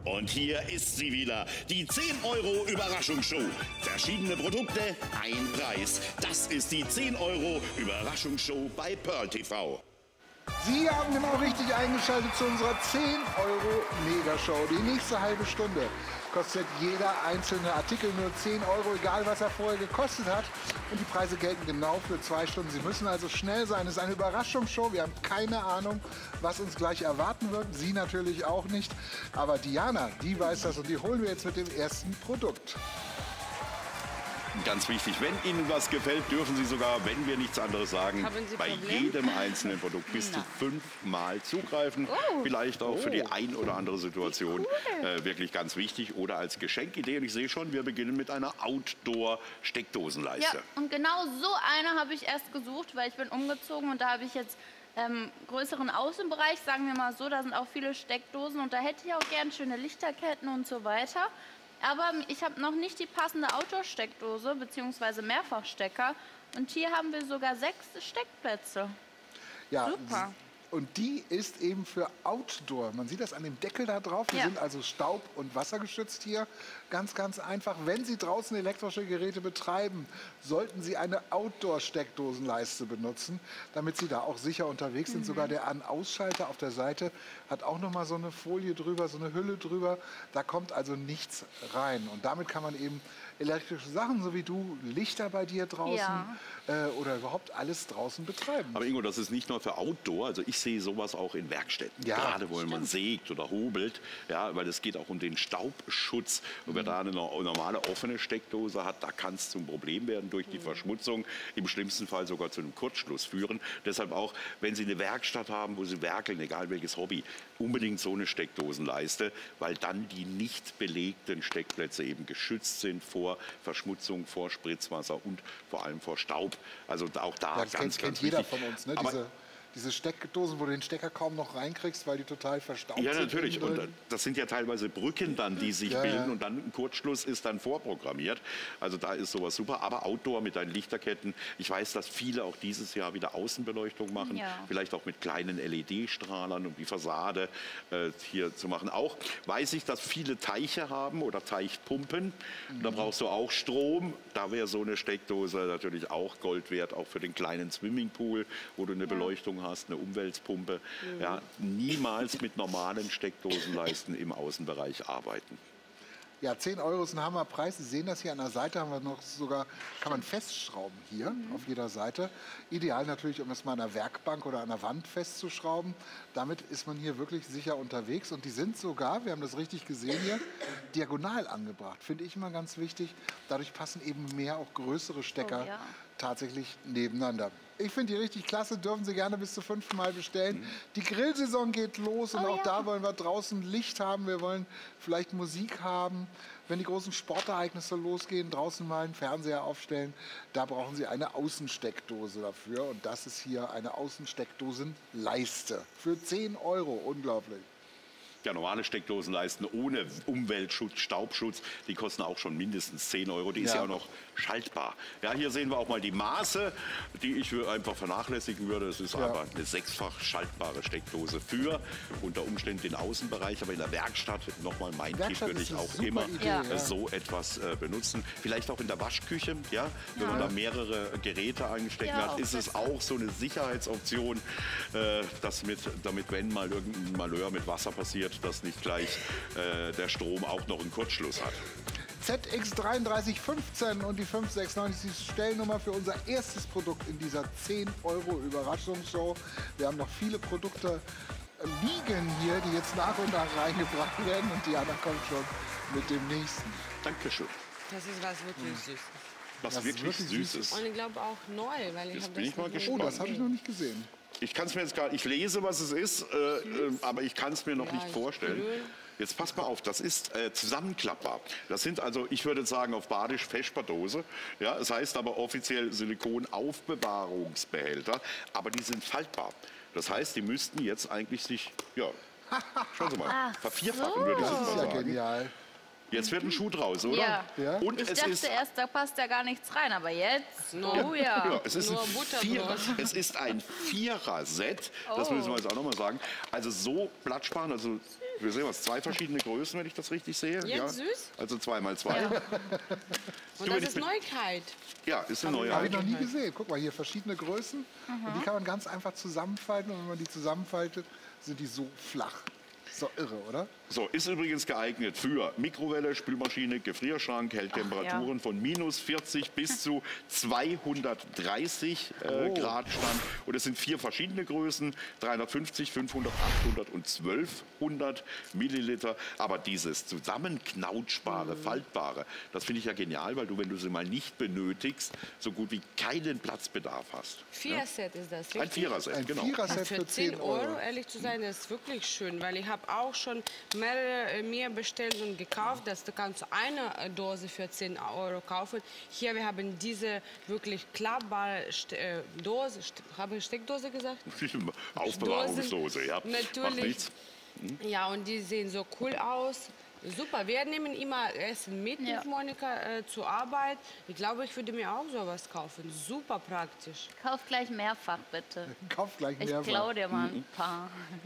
Und hier ist sie wieder, die 10 € Überraschungsshow. Verschiedene Produkte, ein Preis. Das ist die 10 € Überraschungsshow bei Pearl TV. Sie haben genau richtig eingeschaltet zu unserer 10 € Megashow. Die nächste halbe Stunde kostet jeder einzelne Artikel nur 10 €, egal was er vorher gekostet hat. Und die Preise gelten genau für 2 Stunden. Sie müssen also schnell sein. Es ist eine Überraschungsshow. Wir haben keine Ahnung, was uns gleich erwarten wird. Sie natürlich auch nicht. Aber Diana, die weiß das und die holen wir jetzt mit dem ersten Produkt. Ganz wichtig, wenn Ihnen was gefällt, dürfen Sie sogar, wenn wir nichts anderes sagen, bei jedem einzelnen Produkt bis zu 5-mal zugreifen. Vielleicht auch für die ein oder andere Situation wirklich ganz wichtig oder als Geschenkidee. Und ich sehe schon, wir beginnen mit einer Outdoor-Steckdosenleiste. Ja, und genau so eine habe ich erst gesucht, weil ich bin umgezogen und da habe ich jetzt größeren Außenbereich, sagen wir mal so, da sind auch viele Steckdosen und da hätte ich auch gern schöne Lichterketten und so weiter. Aber ich habe noch nicht die passende Outdoor-Steckdose bzw. Mehrfachstecker. Und hier haben wir sogar 6 Steckplätze. Ja, super. Und die ist eben für Outdoor. Man sieht das an dem Deckel da drauf. Die sind also staub- und wassergeschützt hier. Ganz, ganz einfach. Wenn Sie draußen elektrische Geräte betreiben, sollten Sie eine Outdoor-Steckdosenleiste benutzen, damit Sie da auch sicher unterwegs sind. Sogar der An-Ausschalter auf der Seite hat auch noch mal so eine Folie drüber, so eine Hülle drüber. Da kommt also nichts rein. Und damit kann man eben elektrische Sachen, so wie du, Lichter bei dir draußen oder überhaupt alles draußen betreiben. Aber Ingo, das ist nicht nur für Outdoor. Also ich sehe sowas auch in Werkstätten. Ja, gerade wo man sägt oder hobelt. Ja, weil es geht auch um den Staubschutz. Und wer da eine normale offene Steckdose hat, da kann es zum Problem werden durch die Verschmutzung. Im schlimmsten Fall sogar zu einem Kurzschluss führen. Deshalb auch, wenn Sie eine Werkstatt haben, wo Sie werkeln, egal welches Hobby, unbedingt so eine Steckdosenleiste, weil dann die nicht belegten Steckplätze eben geschützt sind vor Verschmutzung, vor Spritzwasser und vor allem vor Staub. Also auch da Ja, das ganz kennt wichtig. jeder von uns, ne? Diese Steckdosen, wo du den Stecker kaum noch reinkriegst, weil die total verstaubt sind. Ja, natürlich. Und das sind ja teilweise Brücken dann, die sich bilden. Und dann ein Kurzschluss ist dann vorprogrammiert. Also da ist sowas super. Aber Outdoor mit deinen Lichterketten. Ich weiß, dass viele auch dieses Jahr wieder Außenbeleuchtung machen. Ja. Vielleicht auch mit kleinen LED-Strahlern, um die Fassade hier zu machen. Auch weiß ich, dass viele Teiche haben oder Teichpumpen. Da brauchst du auch Strom. Da wäre so eine Steckdose natürlich auch Gold wert. Auch für den kleinen Swimmingpool, wo du eine Beleuchtung hast, eine Umweltpumpe. Ja, niemals mit normalen Steckdosenleisten im Außenbereich arbeiten. Ja, 10 € ist ein Hammerpreis. Sie sehen das hier an der Seite, haben wir noch sogar, kann man festschrauben hier auf jeder Seite. Ideal natürlich, um es mal an der Werkbank oder an der Wand festzuschrauben. Damit ist man hier wirklich sicher unterwegs. Und die sind sogar, wir haben das richtig gesehen hier, diagonal angebracht. Finde ich immer ganz wichtig. Dadurch passen eben mehr, auch größere Stecker tatsächlich nebeneinander. Ich finde die richtig klasse, dürfen Sie gerne bis zu 5-mal bestellen. Die Grillsaison geht los und auch da wollen wir draußen Licht haben. Wir wollen vielleicht Musik haben. Wenn die großen Sportereignisse losgehen, draußen mal einen Fernseher aufstellen, da brauchen Sie eine Außensteckdose dafür. Und das ist hier eine Außensteckdosenleiste für 10 €. Unglaublich. Ja, normale Steckdosenleisten ohne Umweltschutz, Staubschutz, die kosten auch schon mindestens 10 €. Die ist ja auch noch schaltbar. Ja, hier sehen wir auch mal die Maße, die ich einfach vernachlässigen würde. Es ist einfach eine 6-fach schaltbare Steckdose für unter Umständen den Außenbereich. Aber in der Werkstatt, nochmal mein Tipp, würde ich auch immer so etwas benutzen. Vielleicht auch in der Waschküche, wenn man da mehrere Geräte eingesteckt hat, ist es auch so eine Sicherheitsoption, damit, wenn mal irgendein Malheur mit Wasser passiert, dass nicht gleich der Strom auch noch einen Kurzschluss hat. ZX3315 und die 569 ist die Stellnummer für unser erstes Produkt in dieser 10 € Überraschungsshow. Wir haben noch viele Produkte liegen hier, die jetzt nach und nach reingebracht werden. Und Diana kommt schon mit dem nächsten. Dankeschön. Das ist was wirklich Süßes. Was wirklich Süßes. Und ich glaube auch neu, weil ich habe bin ich mal gespannt. Oh, das habe ich noch nicht gesehen. Ich kann es mir jetzt gar, ich lese, was es ist, aber ich kann es mir noch nicht vorstellen. Jetzt pass mal auf, das ist zusammenklappbar. Das sind also, ich würde sagen, auf Badisch Feschberdose. Ja, das heißt aber offiziell Silikon-Aufbewahrungsbehälter. Aber die sind faltbar. Das heißt, die müssten jetzt eigentlich sich, schauen Sie mal, vervierfachen, würde ich jetzt mal sagen. Das ist ja genial. Jetzt wird ein Schuh draus, oder? Ja. Und ich dachte erst, da passt ja gar nichts rein, aber jetzt, es ist es ist ein Vierer-Set, das müssen wir jetzt auch noch mal sagen. Also so platzsparend, also Wir sehen was, 2 verschiedene Größen, wenn ich das richtig sehe. Jetzt süß? Also 2x2. Und das ist Neuigkeit. Ja, ist eine Habe Neuheit. ich noch nie gesehen. Guck mal, hier verschiedene Größen. Und die kann man ganz einfach zusammenfalten. Und wenn man die zusammenfaltet, sind die so flach. Ist doch irre, oder? So, ist übrigens geeignet für Mikrowelle, Spülmaschine, Gefrierschrank, hält Temperaturen von minus 40 bis zu 230 Grad stand. Und es sind 4 verschiedene Größen, 350, 500, 800 und 1200 Milliliter. Aber dieses zusammenknautschbare, faltbare, das finde ich ja genial, weil du, wenn du sie mal nicht benötigst, so gut wie keinen Platzbedarf hast. 4-Set ist das, richtig? Ein Viererset, Ein genau. Viererset Für für 10 10 Euro, ehrlich zu sein, das ist wirklich schön, weil ich habe auch schon mehrere mir bestellt und gekauft. Du kannst eine Dose für 10 Euro kaufen. Hier, wir haben diese wirklich klappbare Dose, habe ich Steckdose gesagt? Aufbewahrungsdose, ja. Natürlich. Macht nichts. Ja, und die sehen so cool aus. Super, wir nehmen immer Essen mit, Ja. Monika, zur Arbeit. Ich glaube, ich würde mir auch sowas kaufen. Super praktisch. Kauf gleich mehrfach, bitte. Kauf gleich Ich mehr. klaue dir mal ein paar.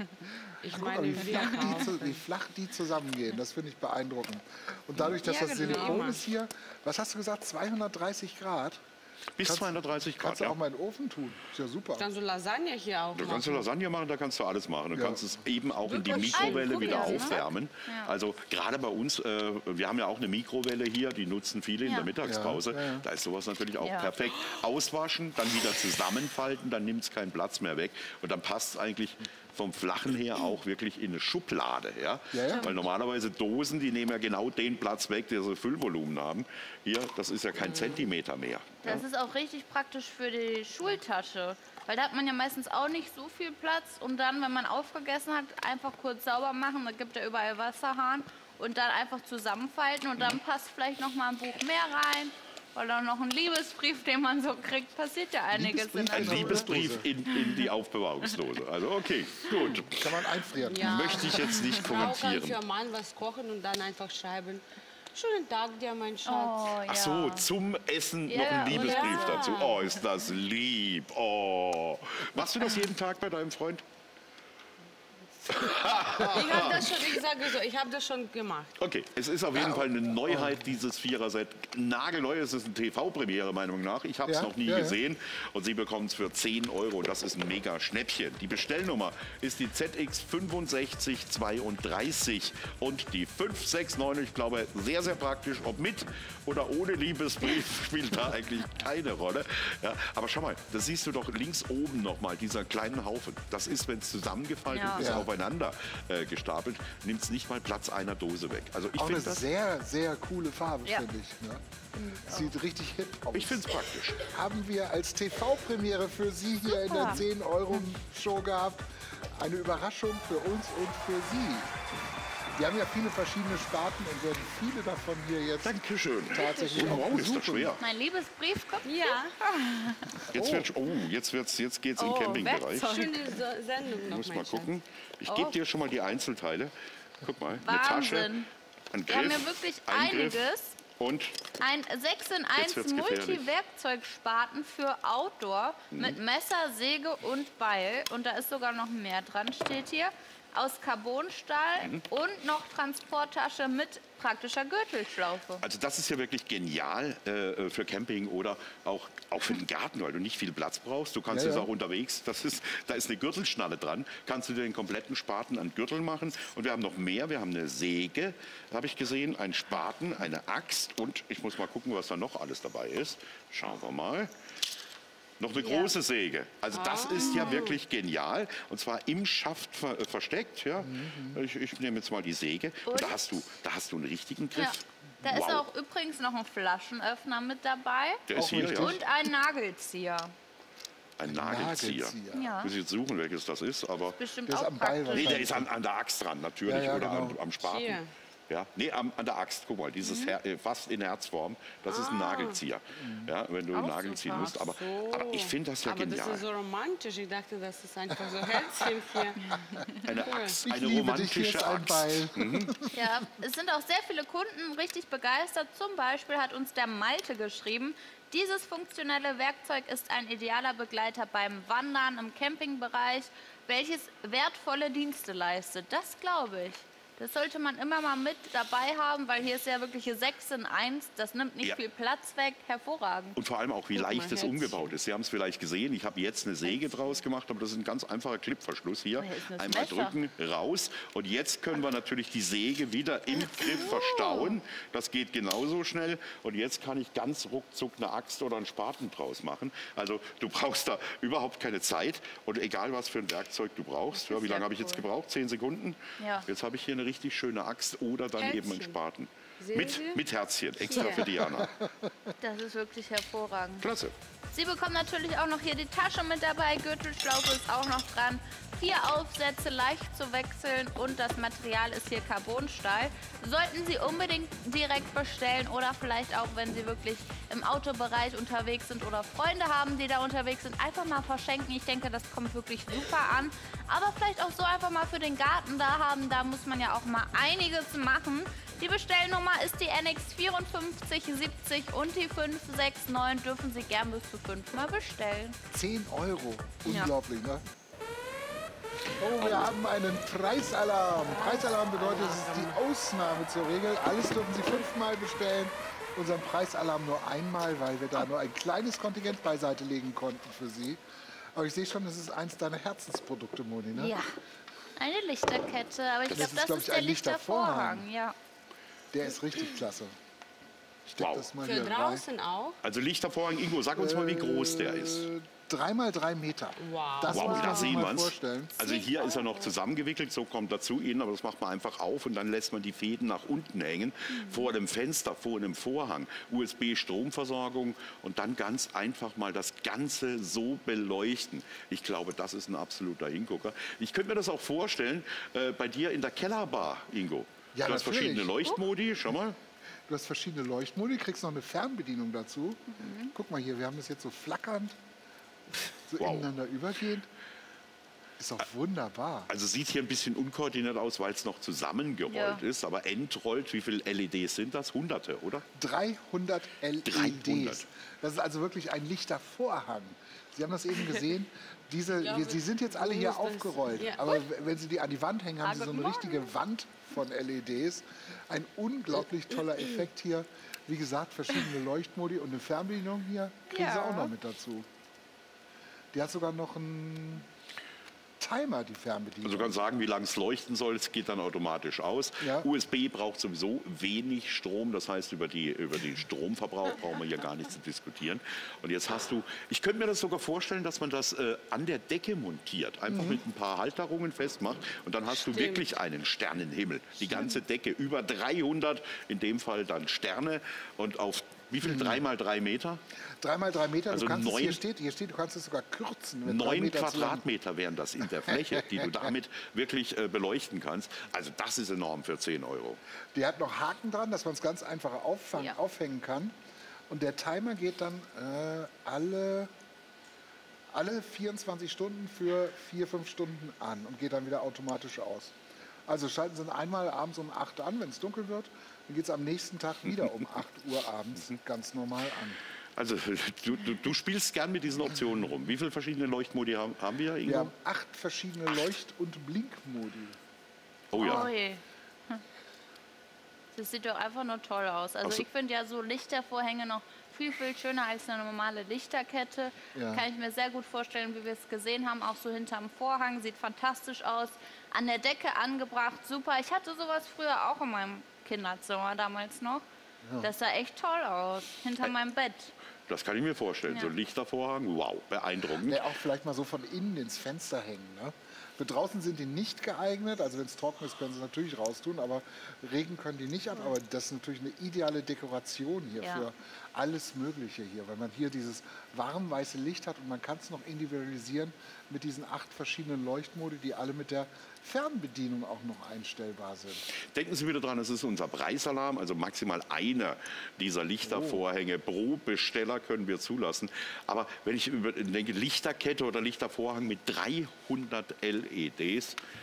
Ich Guck mal, meine, wir kaufen. wie flach die zusammengehen, das finde ich beeindruckend. Und dadurch, dass Ja, das genau. Silikon ist hier, was hast du gesagt, 230 Grad? Bis 230 Grad, Kannst du ja. auch mal in den Ofen tun. Ist ja super. Kannst du Lasagne hier auch Da kannst du machen. Lasagne machen, da kannst du alles machen. Du Ja. kannst es eben auch in die Wirklich? Mikrowelle wieder Guck, ja. aufwärmen. Also gerade bei uns, wir haben ja auch eine Mikrowelle hier, die nutzen viele in Ja. der Mittagspause. Ja, ja. Da ist sowas natürlich auch Ja. perfekt. Auswaschen, dann wieder zusammenfalten, dann nimmt es keinen Platz mehr weg. Und dann passt es eigentlich vom Flachen her auch wirklich in eine Schublade. Ja? Ja, ja. Weil normalerweise Dosen, die nehmen ja genau den Platz weg, der so Füllvolumen haben. Hier, das ist ja kein Zentimeter mehr. Das ist auch richtig praktisch für die Schultasche. Weil da hat man ja meistens auch nicht so viel Platz. Und dann, wenn man aufgegessen hat, einfach kurz sauber machen. Da gibt ja überall Wasserhahn. Und dann einfach zusammenfalten. Und dann passt vielleicht noch mal ein Buch mehr rein. Oder noch ein Liebesbrief, den man so kriegt. Passiert ja einiges in der Ein Schule. Liebesbrief in die Aufbewahrungsdose. Also okay, gut. Kann man einfrieren. Ja. Möchte ich jetzt nicht Frau kann kommentieren. für Mann was kochen und dann einfach schreiben, schönen Tag dir, mein Schatz. Oh, ja. Ach so, zum Essen noch Ja, ein Liebesbrief ja. dazu. Oh, ist das lieb. Oh. Machst du das jeden Tag bei deinem Freund? Ich habe das schon, ich sage so, ich habe das schon gemacht. Okay, es ist auf jeden Fall eine Neuheit, dieses Viererset. Nagelneu, es ist eine TV-Premiere, meiner Meinung nach. Ich habe es Ja, noch nie ja, ja. gesehen. Und Sie bekommen es für 10 Euro. Das ist ein mega Schnäppchen. Die Bestellnummer ist die ZX6532 und die 569. Ich glaube, sehr, sehr praktisch. Ob mit oder ohne Liebesbrief spielt da eigentlich keine Rolle. Ja, aber schau mal, das siehst du doch links oben nochmal, dieser kleinen Haufen. Das ist, wenn es zusammengefaltet Ja. ist, Ja. aufeinander gestapelt, nimmt es nicht mal Platz einer Dose weg. Also ich Auch eine finde das... sehr, sehr coole Farbe, Ja. finde ich. Ne? Sieht richtig hip aus. Ich finde es praktisch. Haben wir als TV-Premiere für Sie hier in der 10-Euro-Show gehabt. Eine Überraschung für uns und für Sie. Wir haben ja viele verschiedene Sparten und werden viele davon hier jetzt Dankeschön. tatsächlich auch Oh, ist das besuchen. schwer. Mein Liebesbrief kommt. Ja, Jetzt geht's in den Oh, Campingbereich. Werkzeug. schöne Sendung noch, Muss mein mal Schatz. gucken. Ich gebe dir schon mal die Einzelteile. Guck mal, eine Tasche, Wahnsinn. ein Wir haben Griff, ja wirklich ein Griff einiges. und Ein 6 in 1 Jetzt wird's gefährlich. Multi-Werkzeugspaten für Outdoor mit Messer, Säge und Beil. Und da ist sogar noch mehr dran, steht hier. Aus Carbonstahl und noch Transporttasche mit praktischer Gürtelschlaufe. also das ist ja wirklich genial für Camping oder auch für den Garten, weil du nicht viel Platz brauchst. Du kannst Ja, es ja. auch unterwegs, da ist eine Gürtelschnalle dran, kannst du dir den kompletten Spaten an Gürtel machen. Und wir haben noch mehr, wir haben eine Säge, habe ich gesehen, einen Spaten, eine Axt und ich muss mal gucken, was da noch alles dabei ist. Schauen wir mal. Noch eine Ja. große Säge. Also das ist ja wirklich genial. Und zwar im Schaft versteckt. Ja. Ich nehme jetzt mal die Säge. Und da hast du einen richtigen Griff. Ja. Da ist Wow. auch übrigens noch ein Flaschenöffner mit dabei Der ist Auch hier, richtig. ja. und ein Nagelzieher. Ein Nagelzieher. Ja. Muss ich jetzt suchen, welches das ist, aber... Bestimmt Der ist auch am Beil praktisch. Nee, der ist an der Axt dran, natürlich, Ja, ja, oder genau. am Spaten. Hier. Ja, nee, an der Axt, guck mal, dieses fast in Herzform, das ist ein Nagelzieher. Ja, wenn du einen Auch Nagel ziehen super. musst. Aber ich finde das ja Aber genial. das ist so romantisch. Ich dachte, das ist einfach so Herzchen hier. Eine cool. Axt, Ich eine liebe dich, hier romantische ist ein Axt. Beil. Ja, es sind auch sehr viele Kunden richtig begeistert. Zum Beispiel hat uns der Malte geschrieben, dieses funktionelle Werkzeug ist ein idealer Begleiter beim Wandern im Campingbereich, welches wertvolle Dienste leistet. Das glaube ich. Das sollte man immer mal mit dabei haben, weil hier ist ja wirklich 6 in 1. Das nimmt nicht viel Platz weg. Hervorragend. Und vor allem auch, wie leicht es umgebaut ist. Sie haben es vielleicht gesehen, ich habe jetzt eine Säge draus gemacht, aber das ist ein ganz einfacher Klippverschluss hier. Einmal drücken, raus. Und jetzt können wir natürlich die Säge wieder im Griff verstauen. Das geht genauso schnell. Und jetzt kann ich ganz ruckzuck eine Axt oder einen Spaten draus machen. Also du brauchst da überhaupt keine Zeit. Und egal, was für ein Werkzeug du brauchst. Ja, wie lange habe ich jetzt gebraucht? 10 Sekunden? Ja. Jetzt habe ich hier eine richtig schöne Axt oder dann eben einen Spaten. Mit Herzchen, extra für Diana. Das ist wirklich hervorragend. Klasse. Sie bekommen natürlich auch noch hier die Tasche mit dabei. Gürtelschlaufe ist auch noch dran. 4 Aufsätze, leicht zu wechseln und das Material ist hier Carbonstahl. Sollten Sie unbedingt direkt bestellen oder vielleicht auch, wenn Sie wirklich im Autobereich unterwegs sind oder Freunde haben, die da unterwegs sind, einfach mal verschenken. Ich denke, das kommt wirklich super an. Aber vielleicht auch so einfach mal für den Garten da haben. Da muss man ja auch mal einiges machen. Die Bestellnummer ist die NX 5470 und die 569. Dürfen Sie gern bis zu 5 Mal bestellen. 10 Euro. Unglaublich, ne? Oh, wir haben einen Preisalarm. Preisalarm bedeutet, es ist die Ausnahme zur Regel. Alles dürfen Sie 5 Mal bestellen. Unseren Preisalarm nur einmal, weil wir da nur ein kleines Kontingent beiseite legen konnten für Sie. Aber ich sehe schon, das ist eins deiner Herzensprodukte, Moni, ne? Ja, eine Lichterkette. Aber ich glaube, das ist der ein Lichtervorhang. Ja. Der ist richtig klasse. Ich steck das mal Für hier draußen rein. auch? Also Lichtervorhang, Ingo, sag uns mal, wie groß der ist. 3 mal 3 Meter. Wow. Das muss Wow, man da sich sehen mal wir es. vorstellen. Also hier ist er noch zusammengewickelt, so kommt er zu Ihnen, aber das macht man einfach auf und dann lässt man die Fäden nach unten hängen, vor dem Fenster, vor einem Vorhang, USB-Stromversorgung und dann ganz einfach mal das Ganze so beleuchten. Ich glaube, das ist ein absoluter Hingucker. Ich könnte mir das auch vorstellen, bei dir in der Kellerbar, Ingo. Ja, du hast natürlich. verschiedene Leuchtmodi, schau mal. Du hast verschiedene Leuchtmodi, kriegst noch eine Fernbedienung dazu. Guck mal hier, wir haben das jetzt so flackernd, so ineinander übergehend. Ist auch wunderbar. Also sieht hier ein bisschen unkoordiniert aus, weil es noch zusammengerollt ist, aber entrollt, wie viele LEDs sind das? Hunderte, oder? 300 LEDs. 300. Das ist also wirklich ein Lichtervorhang. Sie haben das eben gesehen. Sie sind jetzt alle hier aufgerollt. Ja. Aber wenn Sie die an die Wand hängen, haben Sie so eine richtige Wand von LEDs. Ein unglaublich toller Effekt hier. Wie gesagt, verschiedene Leuchtmodi und eine Fernbedienung hier kriegen Sie auch noch mit dazu. Die hat sogar noch einen Timer, die Fernbedienung. Also du kannst sagen, wie lange es leuchten soll, es geht dann automatisch aus. Ja. USB braucht sowieso wenig Strom, das heißt, über den Stromverbrauch brauchen wir hier gar nicht zu diskutieren. Und jetzt hast du, ich könnte mir das sogar vorstellen, dass man das an der Decke montiert, einfach mit ein paar Halterungen festmacht und dann hast du wirklich einen Sternenhimmel. Die ganze Decke, über 300, in dem Fall dann Sterne und auf wie viel? 3 mal 3 Meter? 3 mal 3 Meter, Also du kannst 9 hier steht, du kannst es sogar kürzen. Mit 9 Meter Quadratmeter wären das in der Fläche, die du damit wirklich beleuchten kannst. Also das ist enorm für 10 Euro. Die hat noch Haken dran, dass man es ganz einfach aufhängen kann. Und der Timer geht dann alle 24 Stunden für 4-5 Stunden an und geht dann wieder automatisch aus. Also schalten Sie ihn einmal abends um 8 an, wenn es dunkel wird. Dann geht es am nächsten Tag wieder um 8 Uhr abends ganz normal an. Also du spielst gern mit diesen Optionen rum. Wie viele verschiedene Leuchtmodi haben wir, Ingo? Wir haben 8 verschiedene Leucht- und Blinkmodi. Oh ja. Oh je. Das sieht doch einfach nur toll aus. Also ich finde ja so Lichtervorhänge noch viel, viel schöner als eine normale Lichterkette. Ja. Kann ich mir sehr gut vorstellen, wie wir es gesehen haben. Auch so hinterm Vorhang, sieht fantastisch aus. An der Decke angebracht, super. Ich hatte sowas früher auch in meinem Kinderzimmer damals noch. Ja. Das sah echt toll aus, hinter meinem Bett. Das kann ich mir vorstellen. Ja. So ein Lichtervorhang, wow, beeindruckend. Der auch vielleicht mal so von innen ins Fenster hängen. Ne? Für draußen sind die nicht geeignet. Also wenn es trocken ist, können sie natürlich raustun. Aber Regen können die nicht ab. Aber das ist natürlich eine ideale Dekoration hier für alles Mögliche hier. Weil man hier dieses warm weiße Licht hat und man kann es noch individualisieren mit diesen 8 verschiedenen Leuchtmodi, die alle mit der Fernbedienung auch noch einstellbar sind. Denken Sie wieder dran, es ist unser Preisalarm, also maximal einer dieser Lichtervorhänge pro Besteller können wir zulassen. Aber wenn ich denke, Lichterkette oder Lichtervorhang mit 300 LEDs,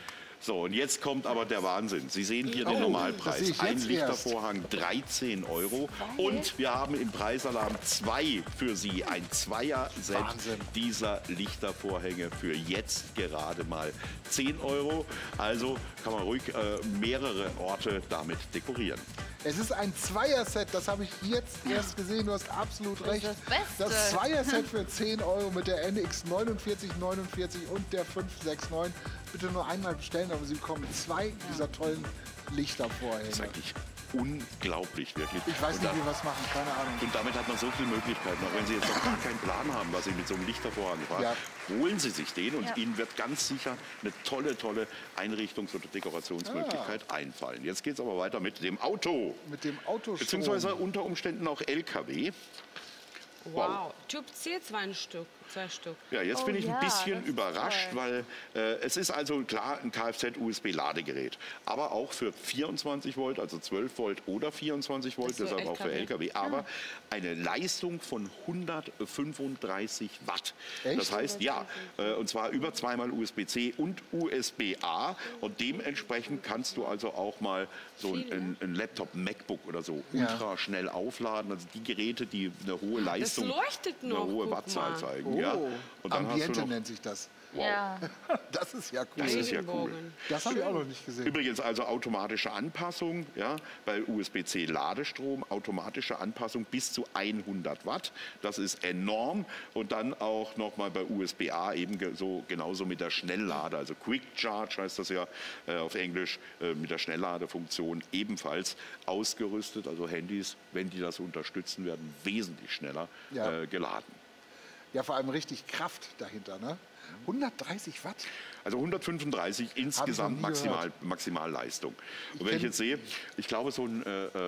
So, und jetzt kommt aber der Wahnsinn. Sie sehen hier den Das sehe Normalpreis. ich Ein jetzt Lichtervorhang 13 €. Und wir haben im Preisalarm 2 für Sie. Ein Zweier-Set Wahnsinn. dieser Lichtervorhänge für jetzt gerade mal 10 €. Also kann man ruhig mehrere Orte damit dekorieren. Es ist ein Zweier-Set, das habe ich jetzt erst gesehen. Du hast absolut recht. das Beste. Das Zweier-Set für 10 € mit der NX 4949 und der 569. Bitte nur einmal bestellen, aber Sie bekommen 2 dieser tollen Lichtervorhänge. Das ist eigentlich unglaublich, wirklich. Ich weiß Und nicht, da- wie wir was machen, keine Ahnung. Und damit hat man so viele Möglichkeiten. Auch wenn Sie jetzt noch gar keinen Plan haben, was Sie mit so einem Lichtervorhang machen, Ja. holen Sie sich den und Ja. Ihnen wird ganz sicher eine tolle, tolle Einrichtungs- oder Dekorationsmöglichkeit einfallen. Jetzt geht es aber weiter mit dem Auto. Mit dem Autostrom. Beziehungsweise unter Umständen auch LKW. Wow. Typ C, 2 Stück. 2 Stück. Ja, jetzt Oh bin ich ja, ein bisschen das ist überrascht, toll. weil es ist also klar ein Kfz-USB-Ladegerät, aber auch für 24 Volt, also 12 Volt oder 24 Volt, Das ist so deshalb auch für LKW. LKW, aber eine Leistung von 135 Watt. Echt? Das heißt, ja, und zwar über zweimal USB-C und USB-A und dementsprechend kannst du also auch mal so ein Laptop, MacBook oder so Ja. ultra schnell aufladen. Also die Geräte, die eine hohe Leistung, leuchtet eine noch, hohe guck Wattzahl mal. zeigen. Oh, Ja. Und dann hast Ambiente du noch, nennt sich das. Ja. Das ist ja cool. Das ist ja cool. Regenbogen. Das habe ich auch noch nicht gesehen. Übrigens also automatische Anpassung, ja, bei USB-C Ladestrom, automatische Anpassung bis zu 100 Watt. Das ist enorm. Und dann auch nochmal bei USB-A eben so, genauso mit der Schnelllade, also Quick Charge heißt das ja auf Englisch, mit der Schnellladefunktion ebenfalls ausgerüstet. Also Handys, wenn die das unterstützen, werden wesentlich schneller Ja. geladen. Ja, vor allem richtig Kraft dahinter, ne? 130 Watt? Also 135 insgesamt noch nie Maximalleistung. Und wenn ich jetzt sehe, ich glaube, so ein,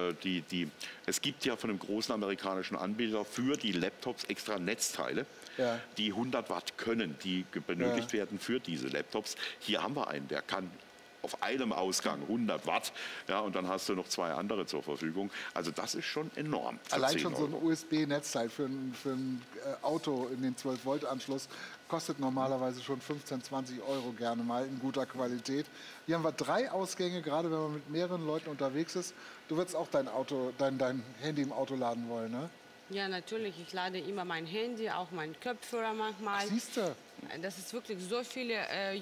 es gibt ja von einem großen amerikanischen Anbieter für die Laptops extra Netzteile, Ja. die 100 Watt können, die benötigt werden für diese Laptops. Hier haben wir einen, der kann auf einem Ausgang 100 Watt, ja, und dann hast du noch 2 andere zur Verfügung. Also das ist schon enorm. für Allein 10 schon so ein Euro. USB-Netzteil für ein Auto in den 12-Volt-Anschluss kostet normalerweise schon 15, 20 € gerne mal in guter Qualität. Hier haben wir 3 Ausgänge, gerade wenn man mit mehreren Leuten unterwegs ist. Du würdest auch dein Handy im Auto laden wollen, ne? Ja, natürlich. Ich lade immer mein Handy, auch meinen Kopfhörer manchmal. Siehst du? Das ist wirklich so viele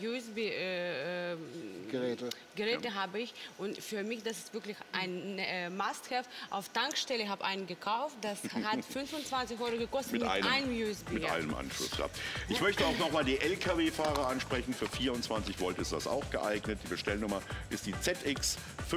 USB-Geräte habe ich. Und für mich, das ist wirklich ein Must-Have. Auf Tankstelle habe ich einen gekauft. Das hat 25 € gekostet mit einem USB. Mit einem Anschluss, ja. Ich möchte auch noch mal die Lkw-Fahrer ansprechen. Für 24 Volt ist das auch geeignet. Die Bestellnummer ist die ZX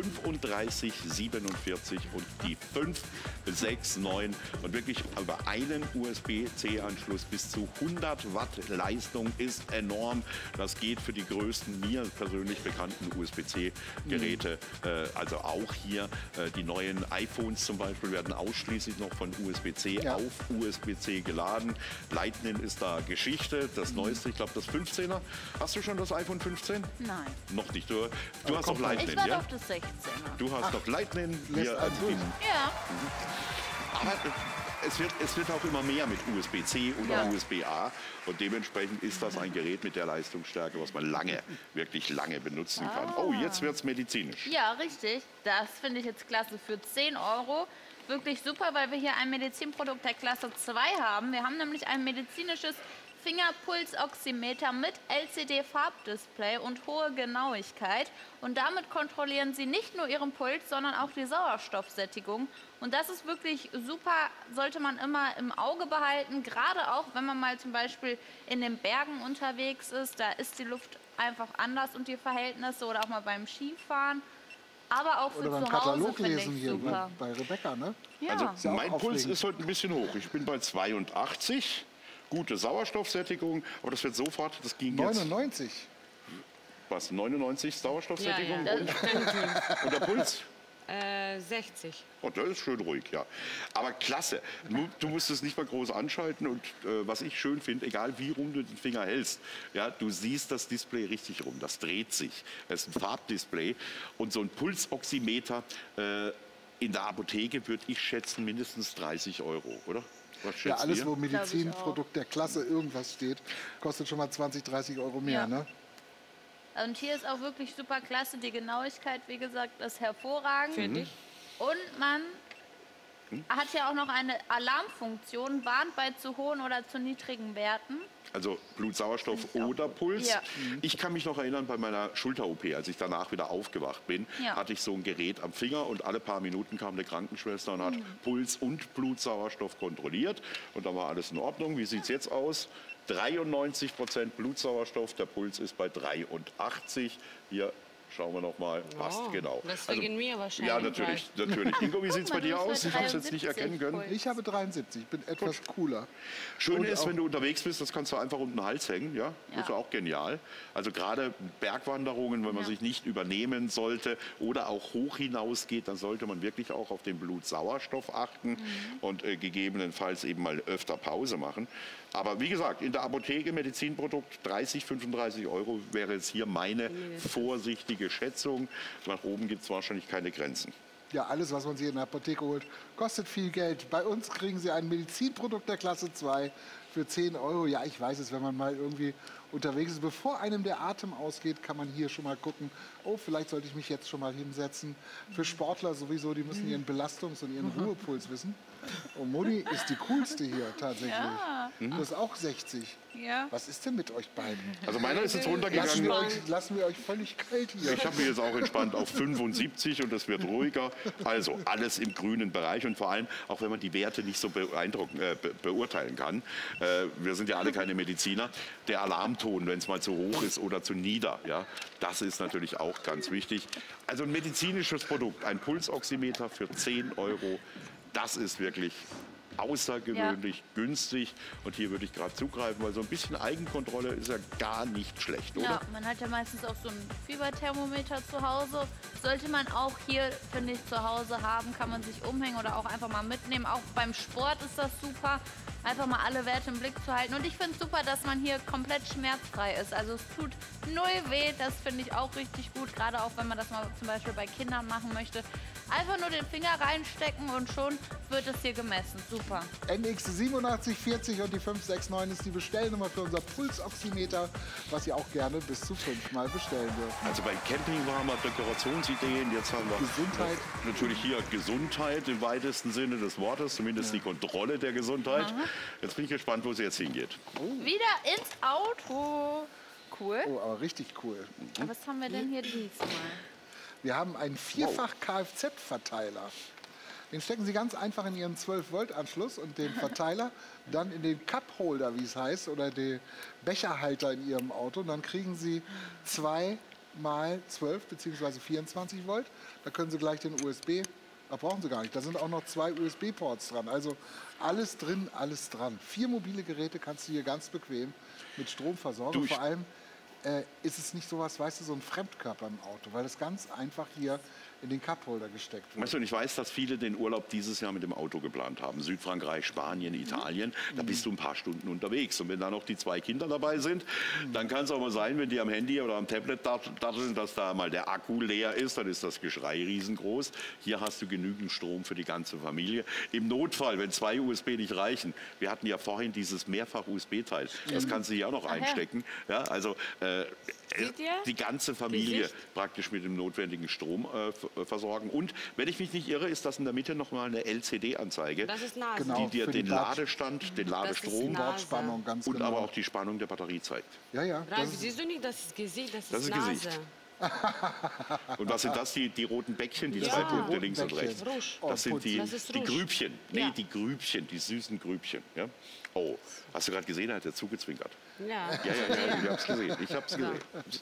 3547 und die 569. Und wirklich über einen USB-C-Anschluss bis zu 100 Watt Leistung ist enorm. Das geht für die größten, mir persönlich bekannten USB-C-Geräte. Also auch hier die neuen iPhones zum Beispiel werden ausschließlich noch von USB-C auf USB-C geladen. Lightning ist da Geschichte. Das neueste, ich glaube das 15er. Hast du schon das iPhone 15? Nein. Noch nicht. Du hast doch Lightning, Ich warte ja? auf das 16er. Du hast doch Lightning. lässt Hier, einen durch. Ja. aber es wird auch immer mehr mit USB-C oder Ja. USB-A. Und dementsprechend ist das ein Gerät mit der Leistungsstärke, was man wirklich lange benutzen kann. Oh, jetzt wird es medizinisch. Ja, richtig. Das finde ich jetzt klasse für 10 €. Wirklich super, weil wir hier ein Medizinprodukt der Klasse 2 haben. Wir haben nämlich ein medizinisches Fingerpulsoximeter mit LCD-Farbdisplay und hohe Genauigkeit. Und damit kontrollieren Sie nicht nur Ihren Puls, sondern auch die Sauerstoffsättigung. Und das ist wirklich super, sollte man immer im Auge behalten, gerade auch, wenn man mal zum Beispiel in den Bergen unterwegs ist. Da ist die Luft einfach anders und die Verhältnisse oder auch mal beim Skifahren. Aber auch für Oder beim zu Hause Katalog finde lesen ich hier super. bei Rebecca, ne? Ja. Also ja auch mein Puls aufregend. ist heute ein bisschen hoch. Ich bin bei 82. Gute Sauerstoffsättigung. Aber das wird sofort, das ging jetzt. 99. Was, 99 Sauerstoffsättigung? Ja, ja. Und der Puls? 60. Oh, das ist schön ruhig, ja. Aber klasse. Du musst es nicht mal groß anschalten. Und was ich schön finde, egal wie rum du den Finger hältst, ja, du siehst das Display richtig rum. Das dreht sich. Es ist ein Farbdisplay. Und so ein Pulsoximeter in der Apotheke würde ich schätzen mindestens 30 €, oder? Was schätzt Ja, alles, ihr? wo Medizinprodukt der Klasse irgendwas steht, kostet schon mal 20, 30 € mehr, Ja. ne? Und hier ist auch wirklich super klasse. Die Genauigkeit, wie gesagt, ist hervorragend. Finde ich. Und man hat ja auch noch eine Alarmfunktion, warnt bei zu hohen oder zu niedrigen Werten. Also Blutsauerstoff oder Puls. Ja. Ich kann mich noch erinnern, bei meiner Schulter-OP, als ich danach wieder aufgewacht bin, Ja. hatte ich so ein Gerät am Finger und alle paar Minuten kam eine Krankenschwester und hat Puls und Blutsauerstoff kontrolliert. Und da war alles in Ordnung. Wie sieht es jetzt aus? 93% Blutsauerstoff, der Puls ist bei 83. Hier schauen wir noch mal, passt genau. Das wegen mir wahrscheinlich. Ja, natürlich. Ingo, wie sieht es bei dir aus? Ich habe es jetzt nicht erkennen können. Ich habe 73, ich bin etwas cooler. Schön Und ist, auch- wenn du unterwegs bist, das kannst du einfach um den Hals hängen. Ja? Das ist auch genial. Also gerade Bergwanderungen, wenn man sich nicht übernehmen sollte oder auch hoch hinausgeht, dann sollte man wirklich auch auf den Blutsauerstoff achten und gegebenenfalls eben mal öfter Pause machen. Aber wie gesagt, in der Apotheke Medizinprodukt 30, 35 Euro wäre jetzt hier meine vorsichtige Schätzung. Nach oben gibt es wahrscheinlich keine Grenzen. Ja, alles, was man sich in der Apotheke holt, kostet viel Geld. Bei uns kriegen Sie ein Medizinprodukt der Klasse 2 für 10 Euro. Ja, ich weiß es, wenn man mal irgendwie unterwegs ist. Bevor einem der Atem ausgeht, kann man hier schon mal gucken, oh, vielleicht sollte ich mich jetzt schon mal hinsetzen. Für Sportler sowieso, die müssen ihren Belastungs- und ihren Ruhepuls wissen. Und Moni ist die coolste hier tatsächlich. Ja. Du bist auch 60. Ja. Was ist denn mit euch beiden? Also meiner ist jetzt runtergegangen. Lassen wir euch völlig kalt hier. Ich habe mich jetzt auch entspannt auf 75 und es wird ruhiger. Also alles im grünen Bereich und vor allem, auch wenn man die Werte nicht so beurteilen kann. Wir sind ja alle keine Mediziner. Der Alarmton, wenn es mal zu hoch ist oder zu nieder, ja, das ist natürlich auch ganz wichtig. Also ein medizinisches Produkt, ein Pulsoximeter für 10 Euro, das ist wirklich außergewöhnlich günstig. Und hier würde ich gerade zugreifen, weil so ein bisschen Eigenkontrolle ist ja gar nicht schlecht, oder? Ja, man hat ja meistens auch so ein Fieberthermometer zu Hause. Sollte man auch hier, finde ich, zu Hause haben, kann man sich umhängen oder auch einfach mal mitnehmen. Auch beim Sport ist das super, einfach mal alle Werte im Blick zu halten. Und ich finde es super, dass man hier komplett schmerzfrei ist. Also es tut null weh, das finde ich auch richtig gut. Gerade auch, wenn man das mal zum Beispiel bei Kindern machen möchte. Einfach nur den Finger reinstecken und schon wird es hier gemessen. Super. NX 8740 und die 569 ist die Bestellnummer für unser Pulsoximeter, was ihr auch gerne bis zu 5-mal bestellen dürft. Also beim Camping waren wir Dekorationsideen, jetzt haben wir Gesundheit. Natürlich hier Gesundheit im weitesten Sinne des Wortes, zumindest die Kontrolle der Gesundheit. Jetzt bin ich gespannt, wo es jetzt hingeht. Wieder ins Auto. Cool. Oh, aber richtig cool. Was haben wir denn hier diesmal? Wir haben einen Vierfach-Kfz-Verteiler. Den stecken Sie ganz einfach in Ihren 12-Volt-Anschluss und den Verteiler dann in den Cup-Holder, wie es heißt, oder den Becherhalter in Ihrem Auto. Und dann kriegen Sie 2 mal 12 bzw. 24 Volt. Da können Sie gleich den USB, da brauchen Sie gar nicht. Da sind auch noch 2 USB-Ports dran. Also alles drin, alles dran. 4 mobile Geräte kannst du hier ganz bequem mit Strom versorgen. Vor allem ist es nicht sowas, weißt du, so ein Fremdkörper im Auto, weil es ganz einfach hier in den Cupholder gesteckt wird. Weißt du, und ich weiß, dass viele den Urlaub dieses Jahr mit dem Auto geplant haben. Südfrankreich, Spanien, Italien. Da bist du ein paar Stunden unterwegs. Und wenn da noch die 2 Kinder dabei sind, dann kann es auch mal sein, wenn die am Handy oder am Tablet datteln, dass da mal der Akku leer ist, dann ist das Geschrei riesengroß. Hier hast du genügend Strom für die ganze Familie. Im Notfall, wenn 2 USB nicht reichen, wir hatten ja vorhin dieses Mehrfach-USB-Teil, das kannst du hier auch noch einstecken. Ja, also die ganze Familie praktisch mit dem notwendigen Strom versorgen. Und wenn ich mich nicht irre, ist das in der Mitte noch mal eine LCD-Anzeige, Das ist Nase. Genau. die dir für die den Ladestand, den Ladestrom Nase. Bordspannung ganz und genau. aber auch die Spannung der Batterie zeigt. Ja, ja. Ralf, siehst du nicht, das ist Gesicht, das Das ist ist Nase. Gesicht. Und was sind das? Die roten Bäckchen, die Ja. 2 Punkte roten links und Bäckchen. rechts. Rouge. Das sind die, Das ist die Rouge. Grübchen. Nee, Ja. die Grübchen, die süßen Grübchen. Ja? Oh, hast du gerade gesehen, er hat ja zugezwinkert. Ja. Ja, ich hab's gesehen. Ich hab's gesehen.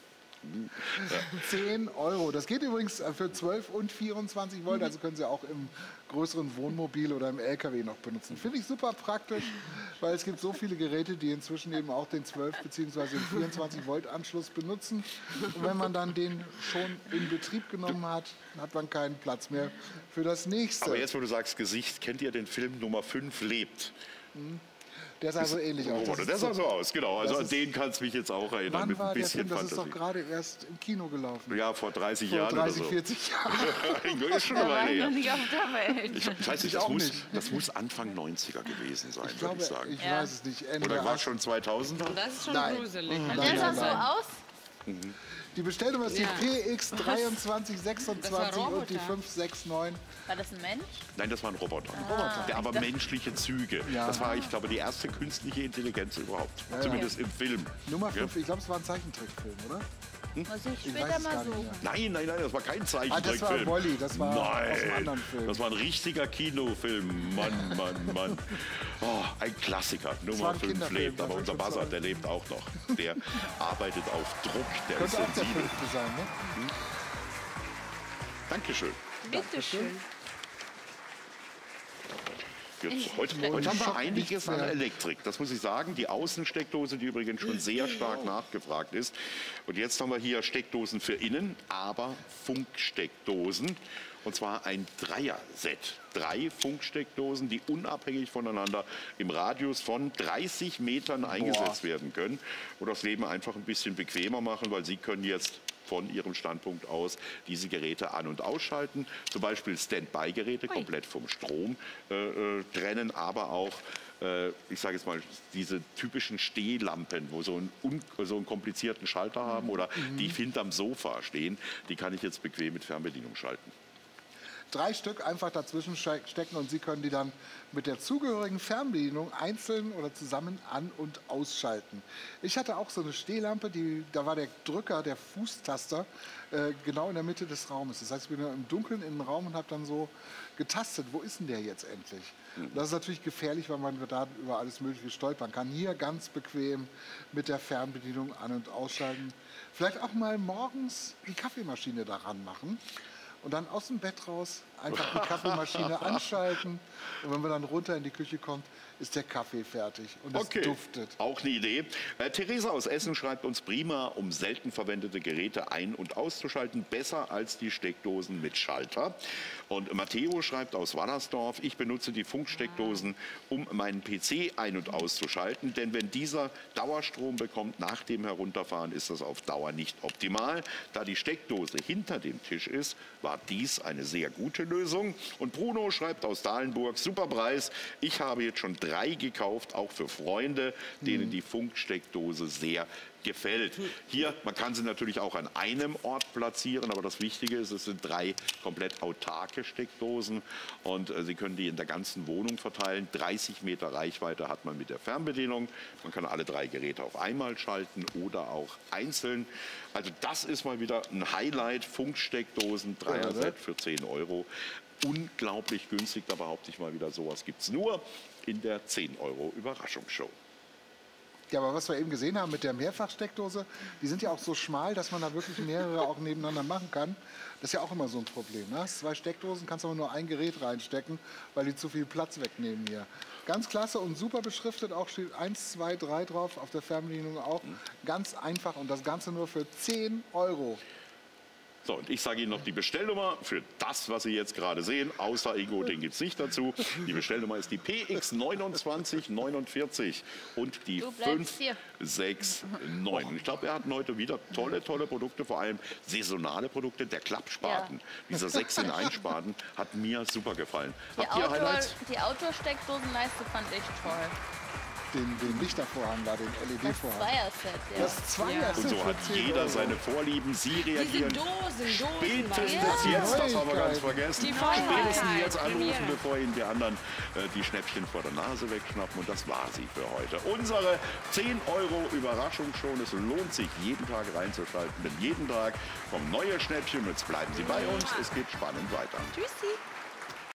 10 Euro. Das geht übrigens für 12 und 24 Volt, also können Sie auch im größeren Wohnmobil oder im LKW noch benutzen. Finde ich super praktisch, weil es gibt so viele Geräte, die inzwischen eben auch den 12 bzw. den 24 Volt Anschluss benutzen. Und wenn man dann den schon in Betrieb genommen hat, hat man keinen Platz mehr für das nächste. Aber jetzt, wo du sagst Gesicht, kennt ihr den Film Nummer 5 lebt? Der sah so ähnlich aus. Oh, der sah so aus, genau. Also an den kannst du mich jetzt auch erinnern, Wann mit war ein der bisschen Film? Das ist doch Fantasie. gerade erst im Kino gelaufen. Ja, vor 30 Vor Jahren 30, oder so. 40 Jahren. Ist schon eine War Weile ich noch her. nicht auf der Welt. Ich weiß nicht, auch nicht. das muss Anfang 90er gewesen sein, Ich würde glaube, ich sagen. ich weiß es nicht. Ende Oder der war es schon 2000er? Das ist schon Nein. gruselig. Und Nein, der sah nein, so nein. aus? Die Bestellnummer ist die Ja. PX2326 und die Roboter. 569. War das ein Mensch? Nein, das war ein Roboter. Roboter. Der aber menschliche Züge. Ja. Das war, ich glaube, die erste künstliche Intelligenz überhaupt. Zumindest im Film. Nummer Ja. 5, ich glaube, es war ein Zeichentrickfilm, oder? Muss ich Ich später weiß es mal gar nicht suchen. mehr. Nein, das war kein Ah, Zeichentrickfilm. das war Wall-E, das war Nein, aus einem anderen Film. das war ein richtiger Kinofilm. Mann. Oh, ein Klassiker. war Nummer ein 5 Kinderfilm, lebt, da aber bin unser ich schon Buzzer, sorry. der lebt auch noch. Der arbeitet auf Druck, der ist Könnte auch der sensibel. 5. sein, ne? Dankeschön. Bitte schön. Jetzt, heute haben wir einiges an Elektrik, das muss ich sagen. Die Außensteckdose, die übrigens schon sehr stark nachgefragt ist. Und jetzt haben wir hier Steckdosen für innen, aber Funksteckdosen. Und zwar ein Dreier-Set. 3 Funksteckdosen, die unabhängig voneinander im Radius von 30 Metern eingesetzt werden können. Und das Leben einfach ein bisschen bequemer machen, weil Sie können jetzt von Ihrem Standpunkt aus diese Geräte an- und ausschalten. Zum Beispiel Standby-Geräte komplett vom Strom trennen, aber auch, ich sage jetzt mal, diese typischen Stehlampen, wo so einen komplizierten Schalter haben oder die hinterm Sofa stehen, die kann ich jetzt bequem mit Fernbedienung schalten. 3 Stück einfach dazwischen stecken und Sie können die dann mit der zugehörigen Fernbedienung einzeln oder zusammen an- und ausschalten. Ich hatte auch so eine Stehlampe, da war der Drücker, der Fußtaster, genau in der Mitte des Raumes. Das heißt, ich bin im Dunkeln in den Raum und habe dann so getastet, wo ist denn der jetzt endlich? Das ist natürlich gefährlich, weil man da über alles Mögliche stolpern kann. Hier ganz bequem mit der Fernbedienung an- und ausschalten. Vielleicht auch mal morgens die Kaffeemaschine daran machen. Und dann aus dem Bett raus einfach die Kaffeemaschine anschalten. Und wenn man dann runter in die Küche kommt, ist der Kaffee fertig und es duftet. Auch eine Idee. Theresa aus Essen schreibt uns: prima, um selten verwendete Geräte ein- und auszuschalten. Besser als die Steckdosen mit Schalter. Und Matteo schreibt aus Wallersdorf: ich benutze die Funksteckdosen, um meinen PC ein- und auszuschalten. Denn wenn dieser Dauerstrom bekommt nach dem Herunterfahren, ist das auf Dauer nicht optimal. Da die Steckdose hinter dem Tisch ist, war dies eine sehr gute Lösung. Und Bruno schreibt aus Dahlenburg: super Preis. Ich habe jetzt schon 3 gekauft, auch für Freunde, denen die Funksteckdose sehr gefällt. Hier, man kann sie natürlich auch an einem Ort platzieren, aber das Wichtige ist, es sind 3 komplett autarke Steckdosen und Sie können die in der ganzen Wohnung verteilen. 30 Meter Reichweite hat man mit der Fernbedienung. Man kann alle 3 Geräte auf einmal schalten oder auch einzeln. Also das ist mal wieder ein Highlight. Funksteckdosen, Dreier-Set für 10 Euro. Unglaublich günstig, da behaupte ich mal wieder, sowas gibt es nur in der 10 Euro Überraschungsshow. Ja, aber was wir eben gesehen haben mit der Mehrfachsteckdose, die sind ja auch so schmal, dass man da wirklich mehrere auch nebeneinander machen kann. Das ist ja auch immer so ein Problem. Ne? 2 Steckdosen kannst du aber nur ein Gerät reinstecken, weil die zu viel Platz wegnehmen hier. Ganz klasse und super beschriftet, auch steht 1, 2, 3 drauf, auf der Fernbedienung auch. Ganz einfach und das Ganze nur für 10 Euro. So, und ich sage Ihnen noch die Bestellnummer für das, was Sie jetzt gerade sehen. Außer Ingo, den gibt es nicht dazu. Die Bestellnummer ist die PX2949 und die Du bleibst hier. 569. Und ich glaube, wir hatten heute wieder tolle Produkte, vor allem saisonale Produkte. Der Klappspaten, dieser 6 in 1 Spaten, hat mir super gefallen. Habt ihr Highlights? Die Outdoor-Steckdosenleiste fand ich toll. Den Lichtervorhang da, den Das LED-Vorhang. Zweierset, ja. Das Zweierset Und so hat für 10 jeder Euro. seine Vorlieben. Sie Diese reagieren Dosen spätestens waren jetzt, das haben wir ganz Neuigkeit. vergessen, Die Neuigkeit, spätestens jetzt Premiere. anrufen, bevor Ihnen die anderen die Schnäppchen vor der Nase wegschnappen. Und das war sie für heute. Unsere 10 Euro Überraschungsshow. Es lohnt sich, jeden Tag reinzuschalten, denn jeden Tag kommen neue Schnäppchen. Jetzt bleiben Sie bei uns. Es geht spannend weiter. Tschüssi.